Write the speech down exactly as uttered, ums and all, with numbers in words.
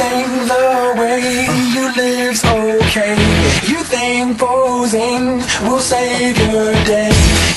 think the way you live's okay. You think posing will save your day.